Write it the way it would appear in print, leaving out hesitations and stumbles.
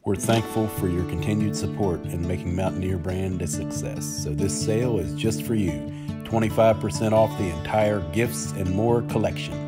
We're thankful for your continued support in making Mountaineer brand a success. So this sale is just for you. 25% off the entire Gifts and More collection.